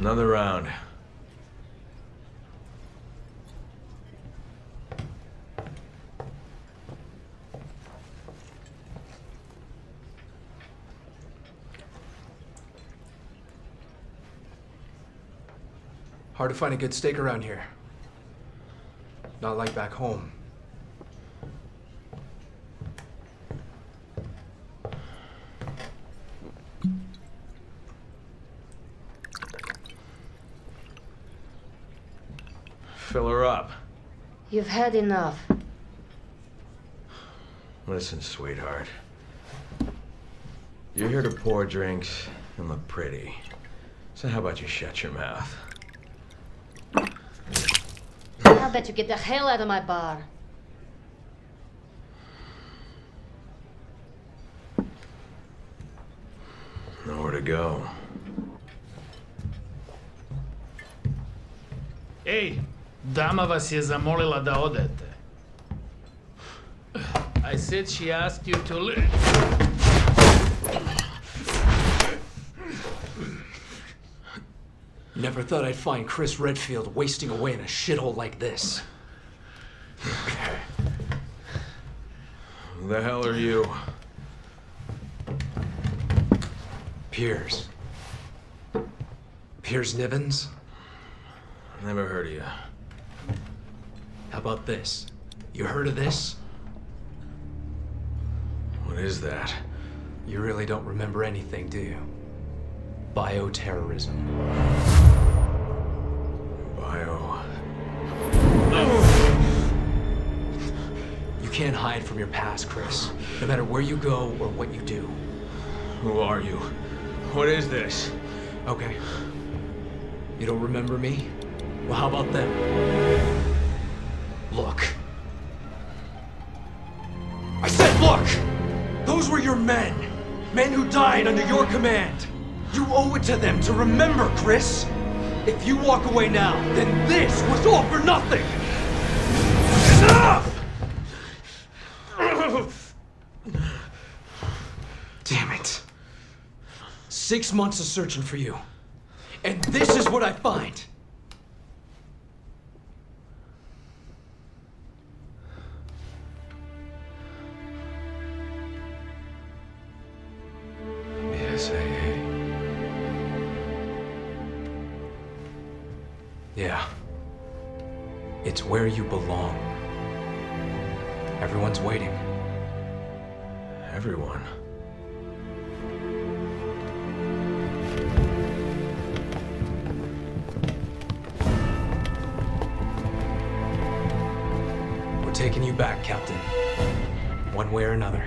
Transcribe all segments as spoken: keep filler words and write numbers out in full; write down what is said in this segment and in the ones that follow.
Another round. Hard to find a good steak around here. Not like back home. Fill her up. You've had enough. Listen, sweetheart. You're here to pour drinks and look pretty. So how about you shut your mouth? I bet you get the hell out of my bar. Nowhere to go. Ej, dama vas je zamolila da odete. I said she asked you to leave. Never thought I'd find Chris Redfield wasting away in a shithole like this. Who the hell are you? Piers. Piers Nivens? Never heard of you. How about this? You heard of this? What is that? You really don't remember anything, do you? Bioterrorism. Bio... You can't hide from your past, Chris. No matter where you go or what you do. Who are you? What is this? Okay. You don't remember me? Well, how about them? Look. I said look! Those were your men. Men who died under your command. You owe it to them to remember, Chris. If you walk away now, then this was all for nothing! Enough! Damn it. Six months of searching for you. And this is what I find. B S A A. Yeah. It's where you belong. Everyone's waiting. Everyone. We're taking you back, Captain. One way or another.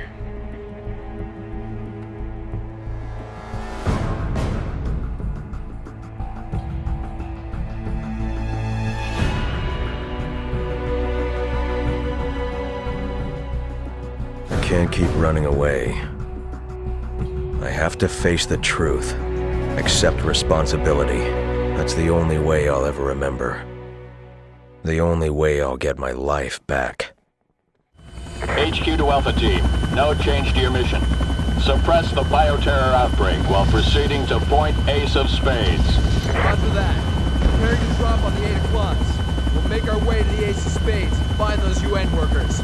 I can't keep running away. I have to face the truth. Accept responsibility. That's the only way I'll ever remember. The only way I'll get my life back. H Q to Alpha Team. No change to your mission. Suppress the bioterror outbreak while proceeding to Point Ace of Spades. Roger that. Prepare to drop on the eight o'clocks. We'll make our way to the Ace of Spades and find those U N workers.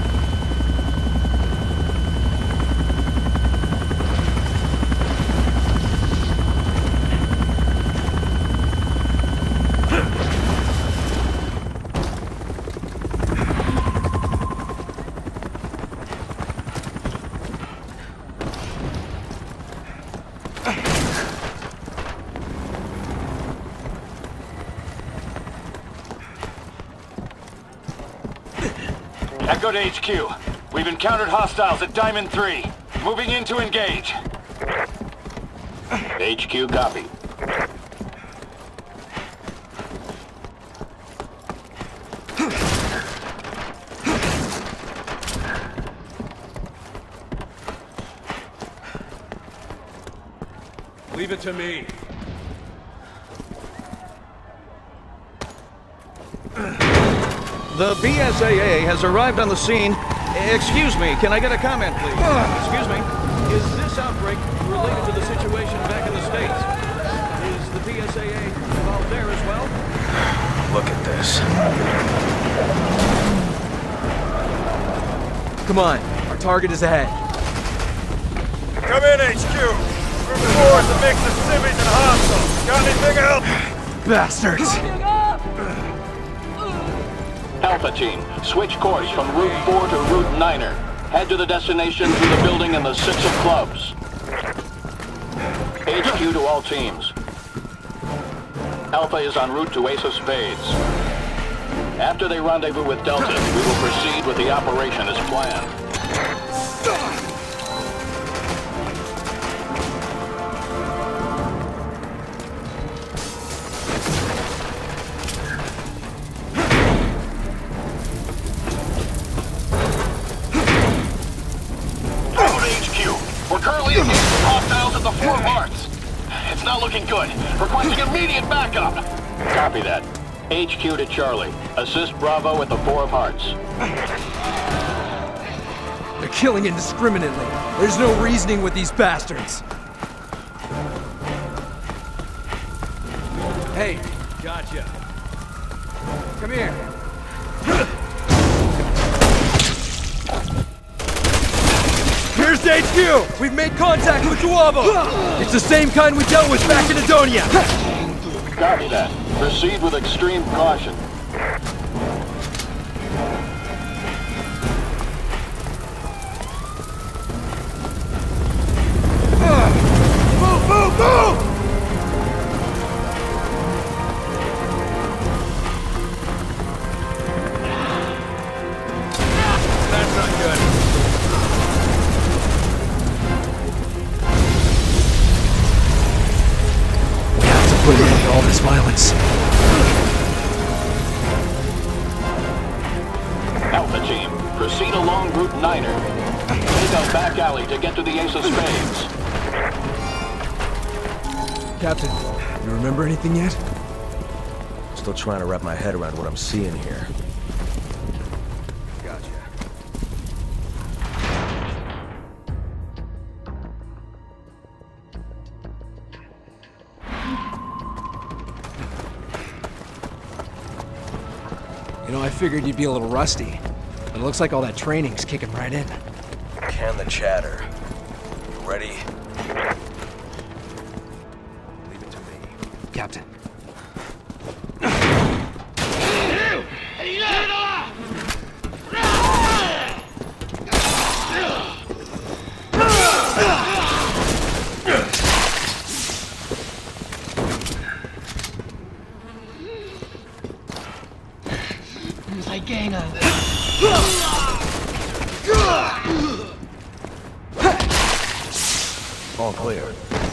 Echo to H Q. We've encountered hostiles at Diamond three. Moving in to engage. H Q copy. Leave it to me. The B S A A has arrived on the scene. Excuse me, can I get a comment, please? Excuse me. Is this outbreak related to the situation back in the States? Is the B S A A involved there as well? Look at this. Come on, our target is ahead. Come in, H Q! Group four is a mix of civvies and hostiles. Got anything else? Bastards! Alpha Team, switch course from Route four to Route niner. Head to the destination through the building in the Six of Clubs. H Q to all teams. Alpha is en route to Ace of Spades. After they rendezvous with Delta, we will proceed with the operation as planned. We're currently engaged with hostiles at the Four of Hearts. It's not looking good. Requesting immediate backup. Copy that. H Q to Charlie. Assist Bravo at the Four of Hearts. They're killing indiscriminately. There's no reasoning with these bastards. Hey, gotcha. Come here. Here's H Q! We've made contact with Duavo! It's the same kind we dealt with back in Adonia! Copy that. Proceed with extreme caution. Move, move, move! That's not good. Put an end to all this violence. Alpha Team, proceed along Route niner. Take a back alley to get to the Ace of Spades. Captain, you remember anything yet? Still trying to wrap my head around what I'm seeing here. Gotcha. You know, I figured you'd be a little rusty, but it looks like all that training's kicking right in. Can the chatter. You ready? Leave it to me. Captain. All clear.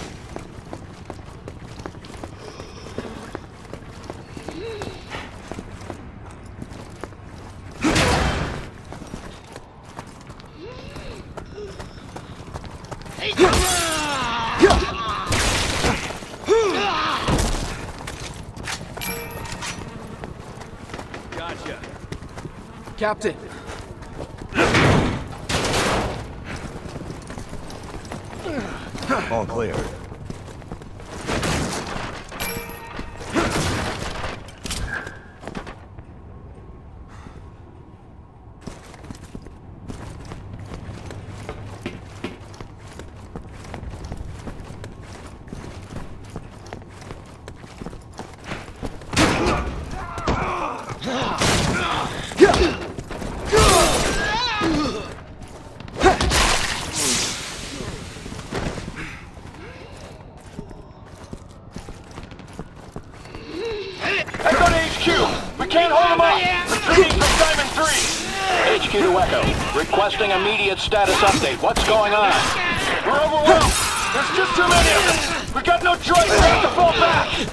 Gotcha. Captain. All clear. H Q to Echo. Requesting immediate status update. What's going on? We're overwhelmed. There's just too many of them. We got no choice. We have to fall back.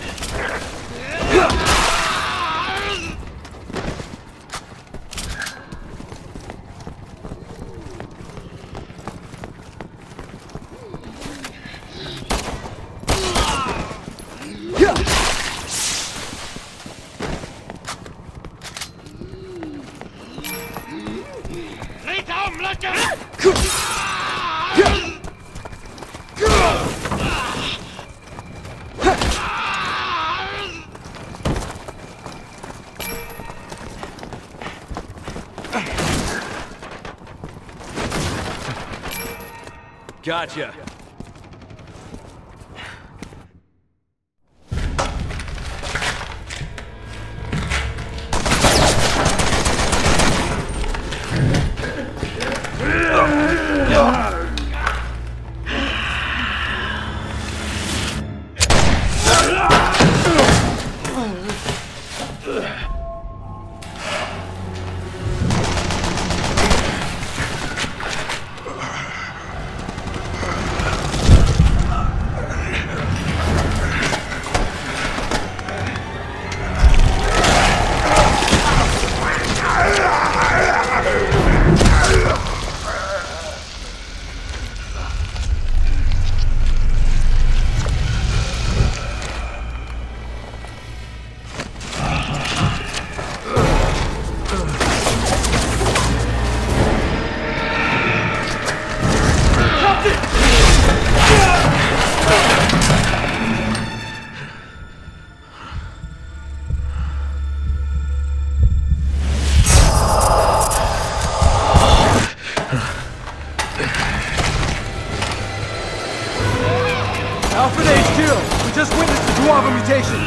Gotcha. Alpha to H Q! We just witnessed the Guava mutation!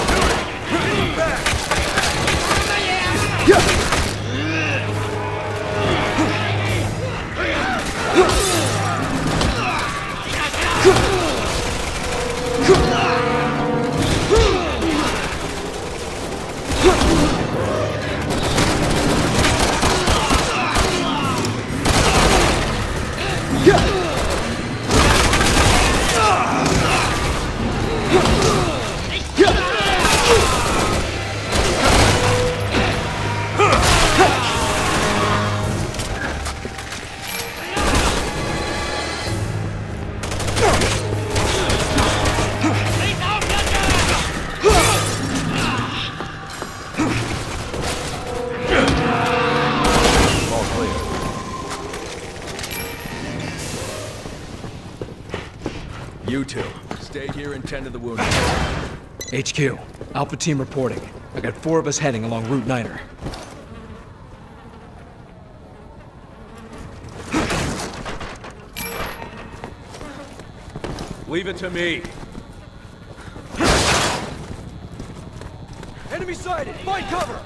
You two, stay here and tend to the wounded. H Q, Alpha Team reporting. I got four of us heading along Route Niner. Leave it to me. Enemy sighted! Find cover!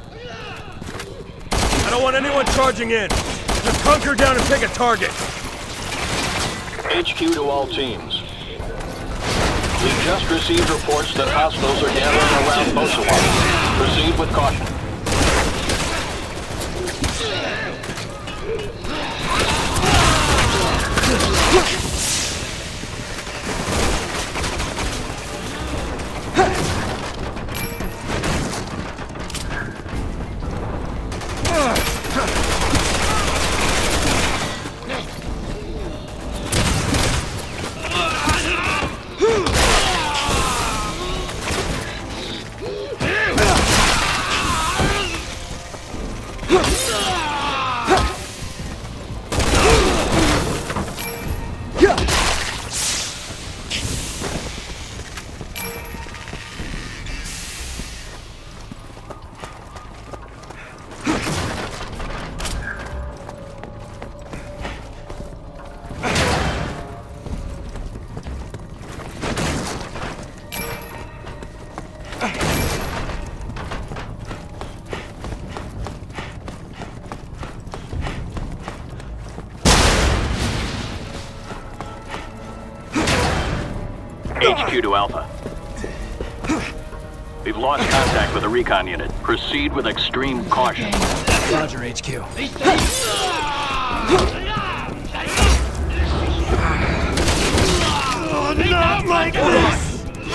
I don't want anyone charging in. Just hunker down and pick a target. H Q to all teams. We've just received reports that hostiles are gathering around Mosawa. Proceed with caution. H Q to Alpha. We've lost contact with the recon unit. Proceed with extreme caution. Roger, H Q. Not like this!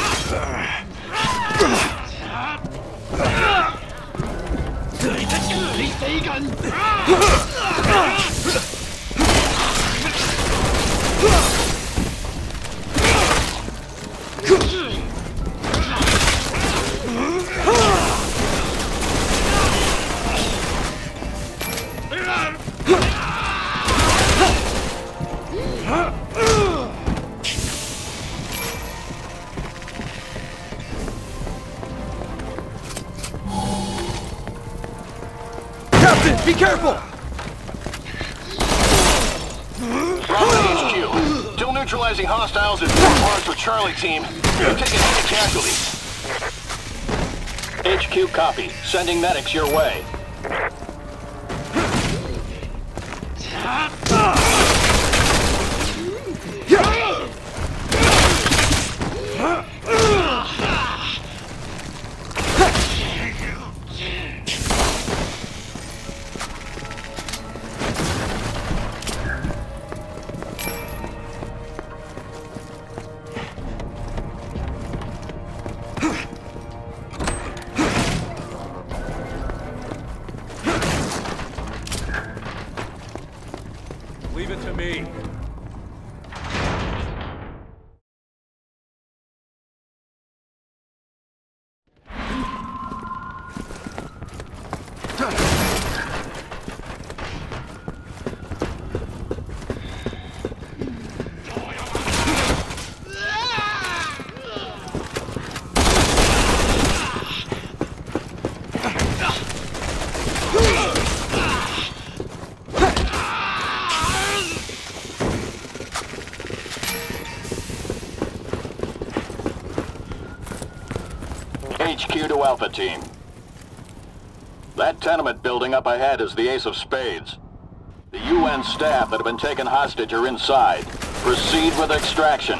Be careful! Bravo H Q. Till neutralizing hostiles at four parts with Charlie team. You're taking heavy casualties. H Q copy. Sending medics your way. Leave it to me. H Q to Alpha Team. That tenement building up ahead is the Ace of Spades. The U N staff that have been taken hostage are inside. Proceed with extraction.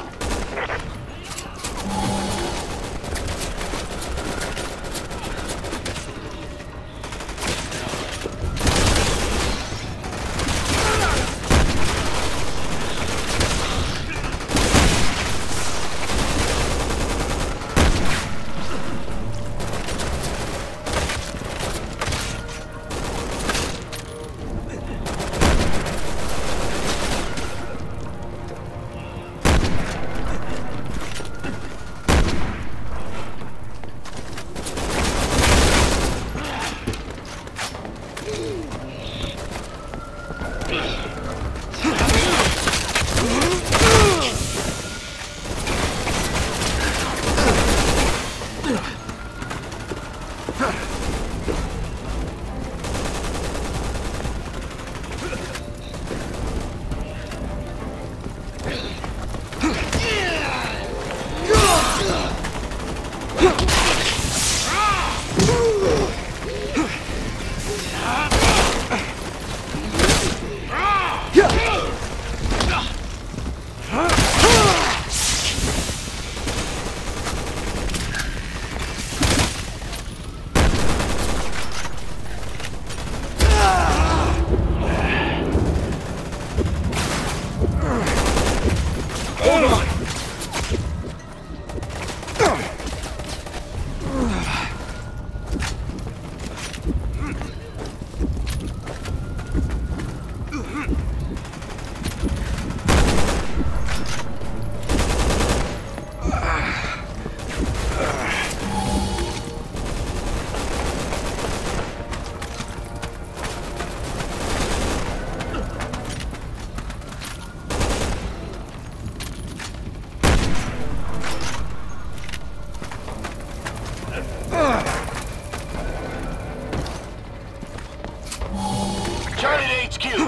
Charlie to H Q.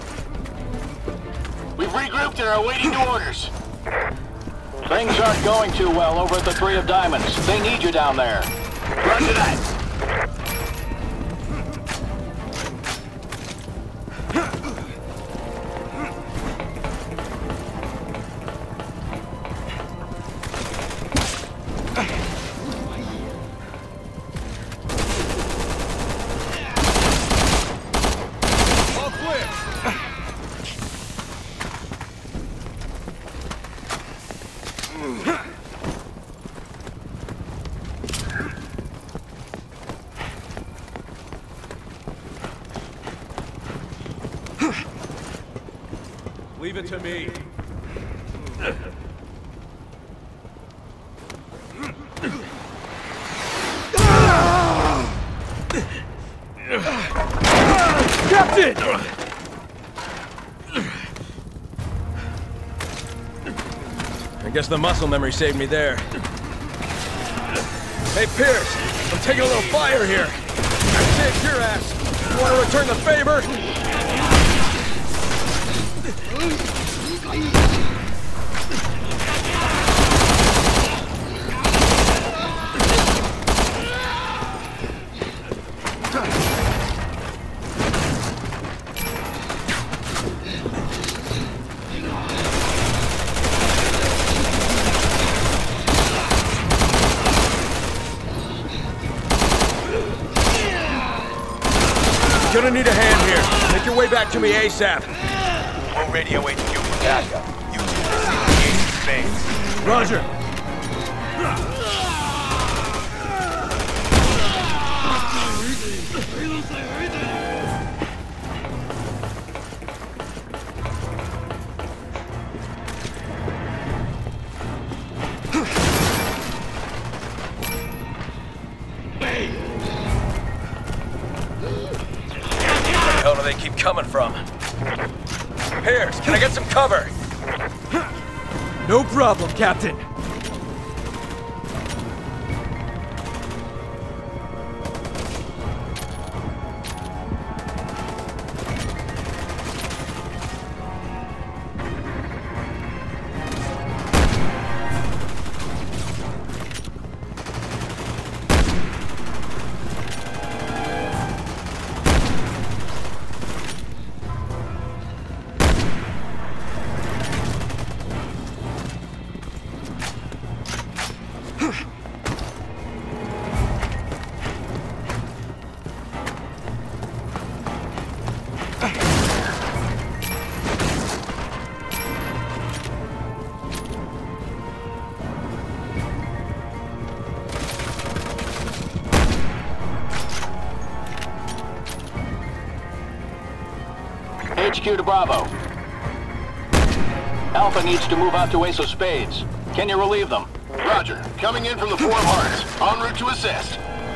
We've regrouped and are awaiting new orders. Things aren't going too well over at the Three of Diamonds. They need you down there. Roger that. Leave it to me. Captain! I guess the muscle memory saved me there. Hey, Pierce, I'm taking a little fire here. I saved your ass. You want to return the favor? gonna need a hand here. Make your way back to me ASAP. We'll radio H Q for backup. You two proceed to the Ace of Spades. Roger. Where the hell do they keep coming from? Pierce, can I get some cover? No problem, Captain. H Q to Bravo. Alpha needs to move out to Ace of Spades. Can you relieve them? Roger. Coming in from the Four of Hearts. En route to assist.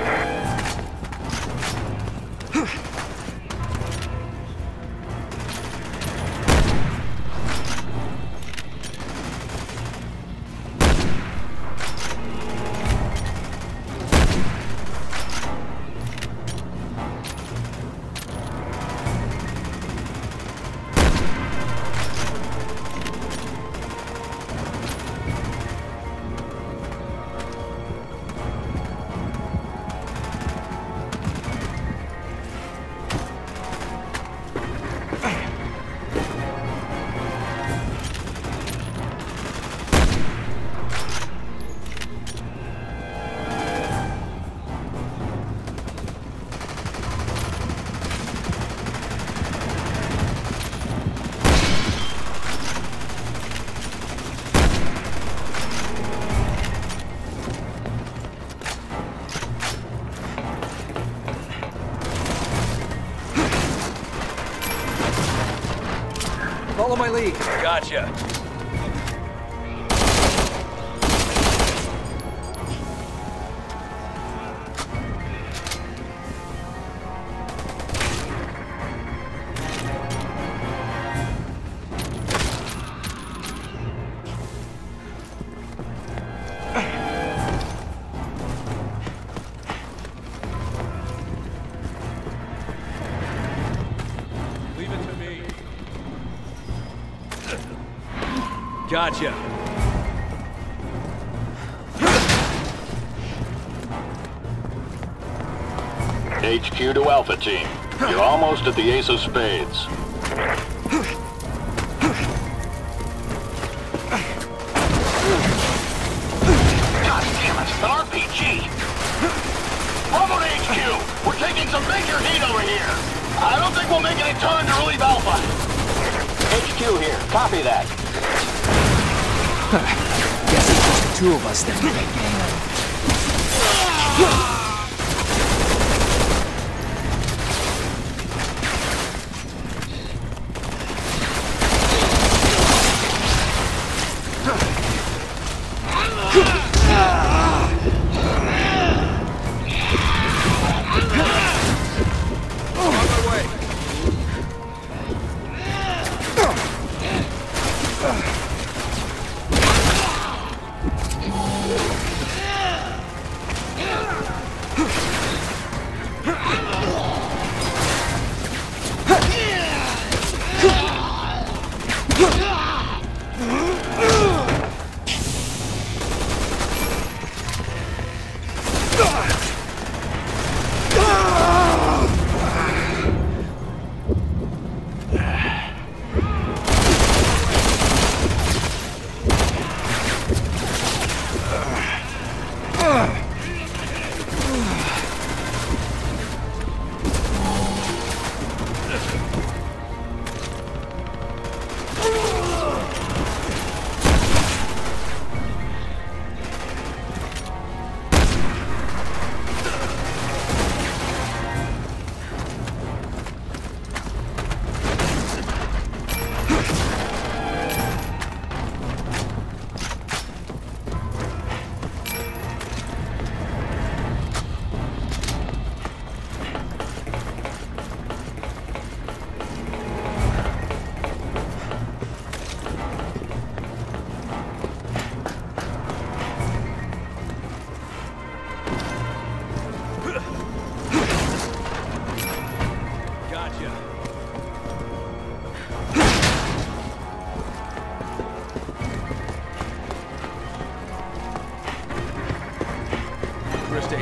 Follow my lead. Gotcha. Leave it to me. Gotcha. H Q to Alpha Team. You're almost at the Ace of Spades. God damn it, an R P G! Bravo to H Q! We're taking some major heat over here! I don't think we'll make any time to relieve Alpha! H Q here, copy that. Guess it's just the two of us then.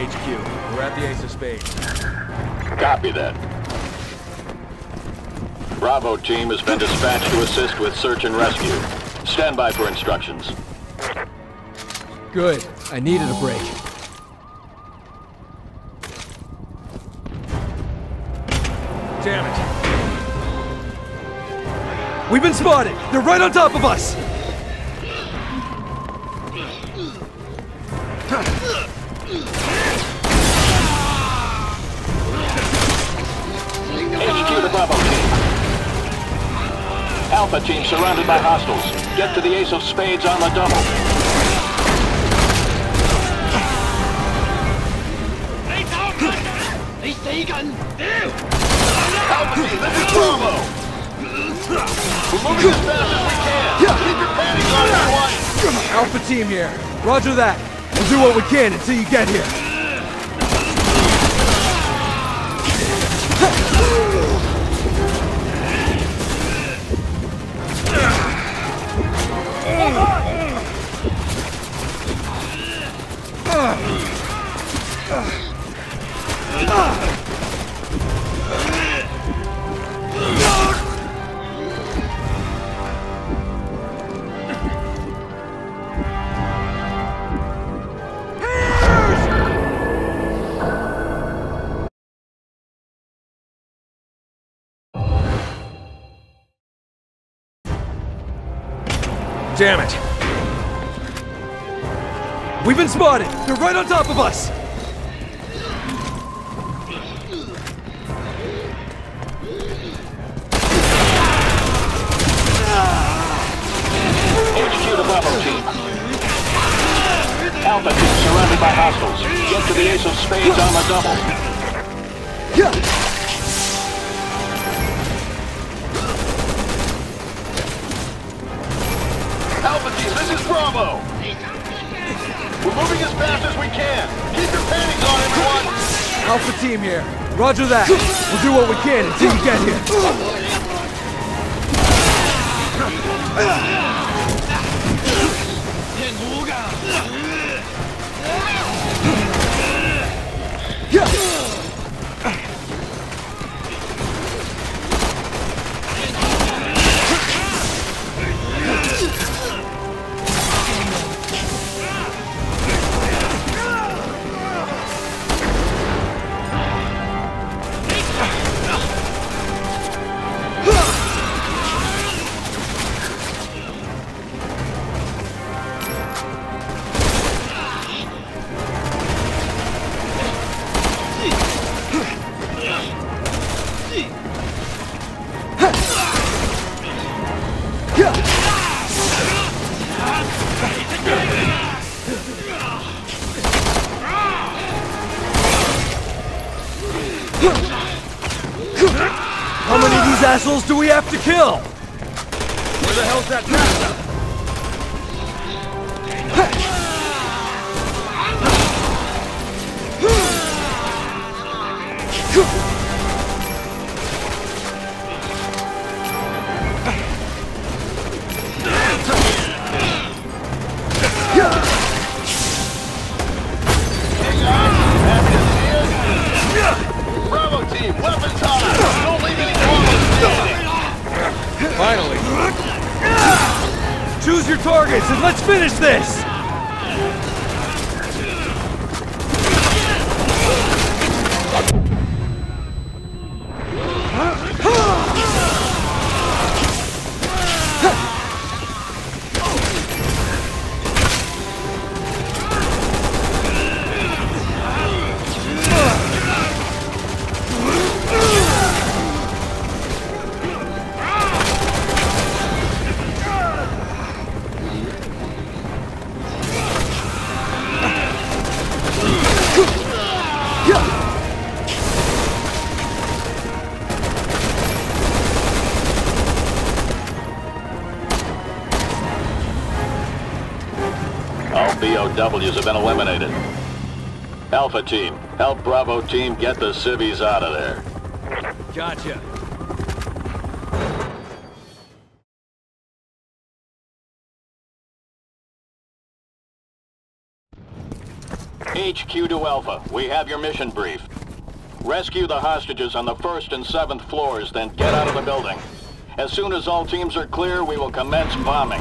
H Q. We're at the Ace of Spades. Copy that. Bravo team has been dispatched to assist with search and rescue. Stand by for instructions. Good. I needed a break. Damn it. We've been spotted! They're right on top of us! H Q to Bravo team. Alpha team surrounded by hostiles. Get to the Ace of Spades on the double. Alpha team, this is Bravo! We're moving as fast as we can! Keep your panties on, everyone! Alpha team here. Roger that. We'll do what we can until you get here. Damn it! We've been spotted! They're right on top of us! H Q to Bravo team. Alpha team surrounded by hostiles. Get to the Ace of Spades on the double. Alpha team, this is Bravo! We're moving as fast as we can! Keep your panties on, everyone! Alpha team here. Roger that. We'll do what we can until you get here. How many of these assholes do we have to kill? Where the hell's that bastard? Bravo team, weapons high! Don't leave any Bravo's standing! Finally. Choose your targets and let's finish this! All B O Ws have been eliminated. Alpha team, help Bravo team get the civvies out of there. Gotcha. H Q to Alpha. We have your mission brief. Rescue the hostages on the first and seventh floors, then get out of the building. As soon as all teams are clear, we will commence bombing.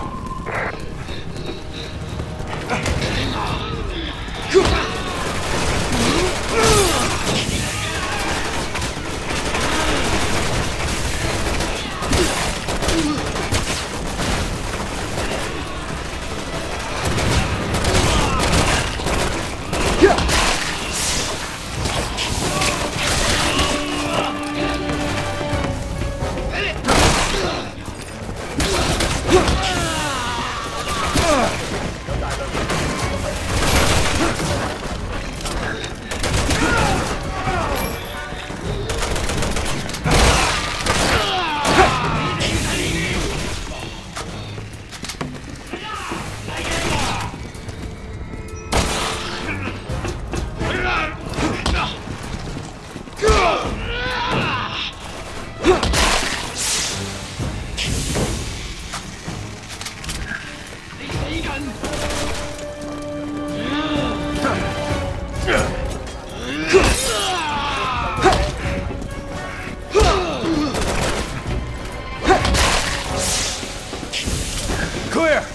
Clear!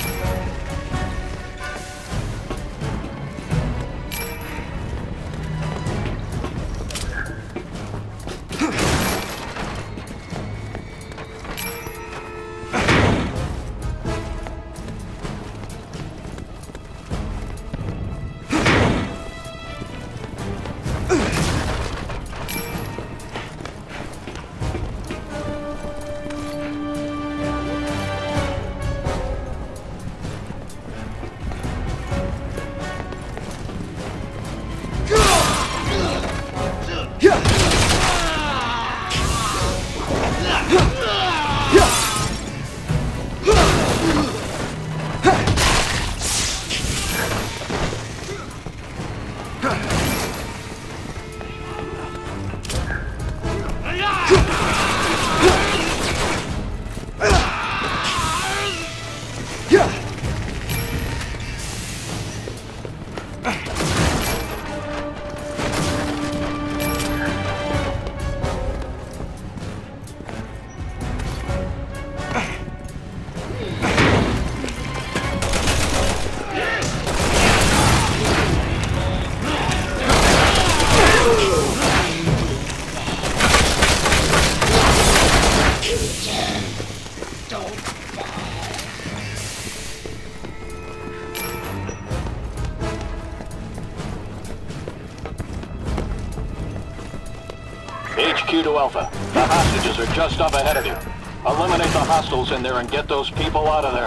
H Q to Alpha. The hostages are just up ahead of you. Eliminate the hostiles in there and get those people out of there.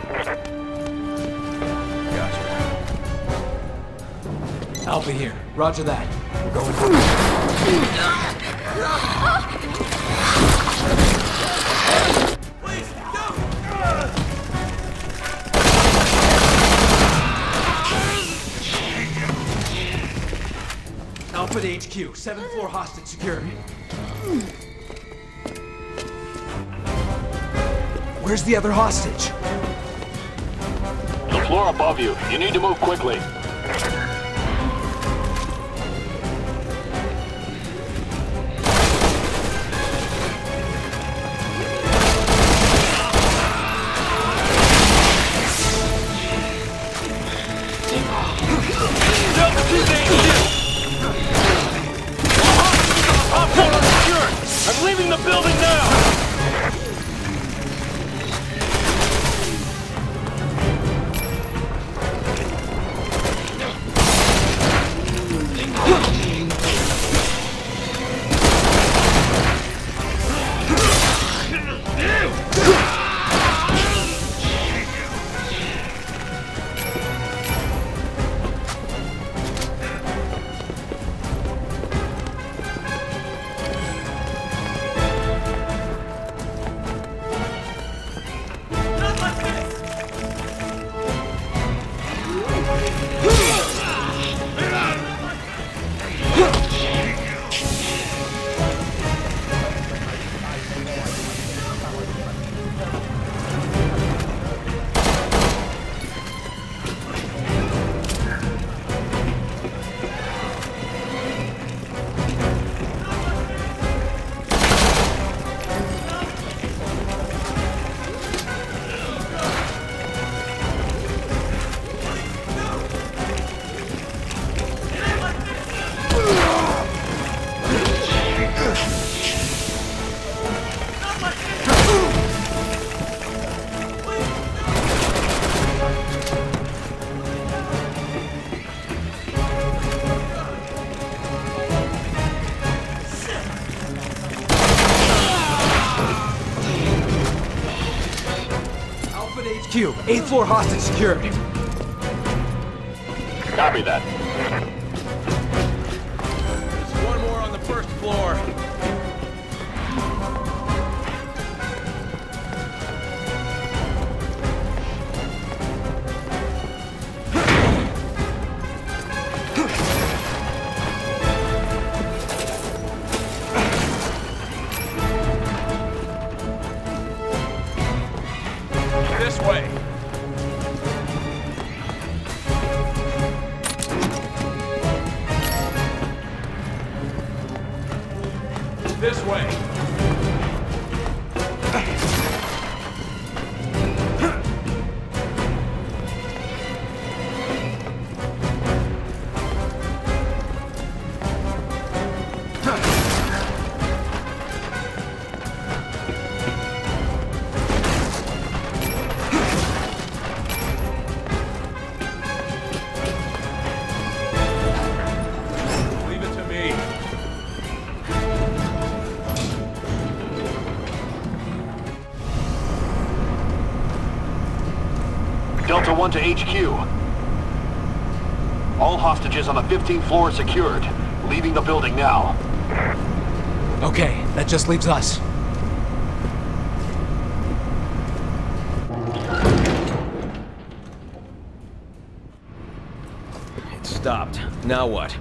Gotcha. Alpha here. Roger that. We're going for Alpha to H Q. Seventh floor hostage secured. Where's the other hostage? The floor above you. You need to move quickly. I'm leaving the building now! Q, eighth floor hostage secured. Copy that. There's one more on the first floor. This way. This way. Leave it to me. Delta one to H Q. All hostages on the fifteenth floor are secured. Leaving the building now. Okay, that just leaves us. It stopped. Now what?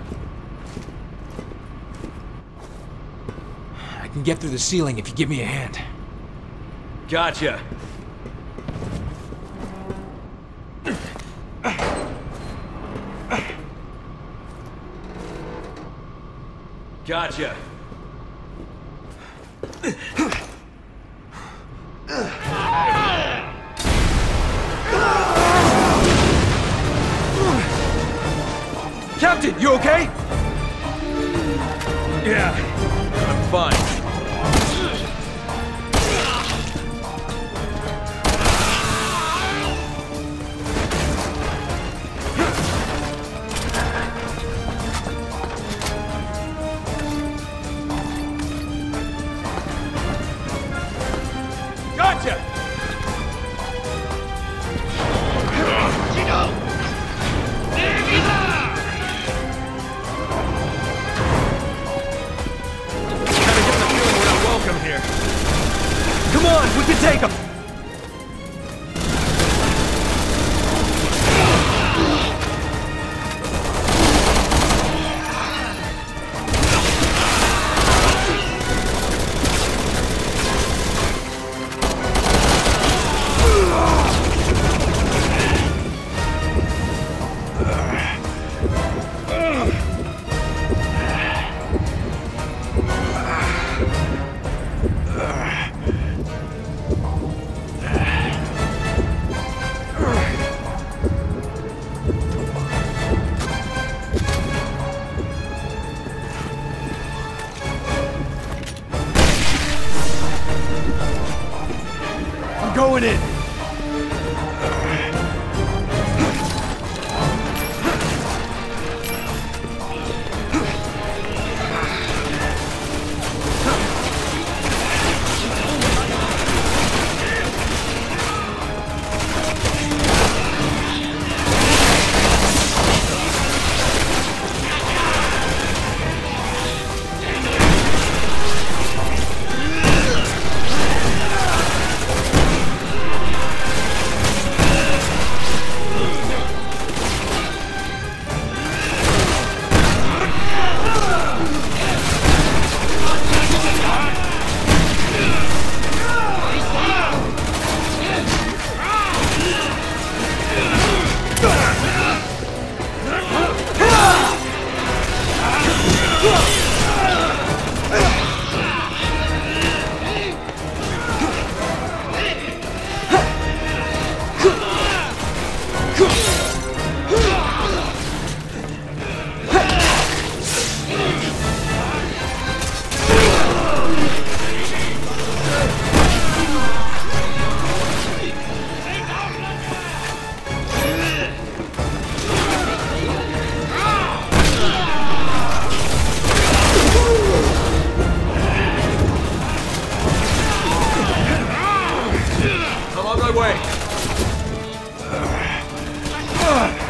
I can get through the ceiling if you give me a hand. Gotcha. Gotcha. Captain, you okay? Yeah, I'm fine. Gotcha! Here. Come on, we can take him! Going in! Ugh!